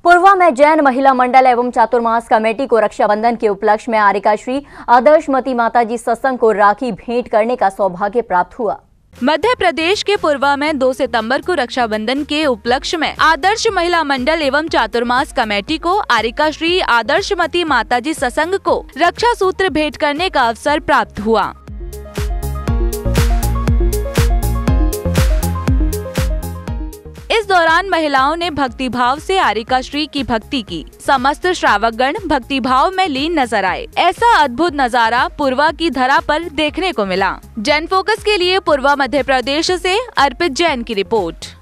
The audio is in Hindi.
पूर्वा में जैन महिला मंडल एवं चातुर्मास कमेटी को रक्षाबंधन के उपलक्ष्य में आरिका श्री आदर्शमती माताजी सत्संग को राखी भेंट करने का सौभाग्य प्राप्त हुआ। मध्य प्रदेश के पूर्वा में 2 सितंबर को रक्षाबंधन के उपलक्ष्य में आदर्श महिला मंडल एवं चातुर्मास कमेटी को आरिका श्री आदर्शमती माताजी सत्संग को रक्षा सूत्र भेंट करने का अवसर प्राप्त हुआ। इस दौरान महिलाओं ने भक्तिभाव से आरिका श्री की भक्ति की। समस्त श्रावकगण भक्तिभाव में लीन नजर आए। ऐसा अद्भुत नजारा पूर्वा की धरा पर देखने को मिला। जैन फोकस के लिए पूर्वा मध्य प्रदेश से अर्पित जैन की रिपोर्ट।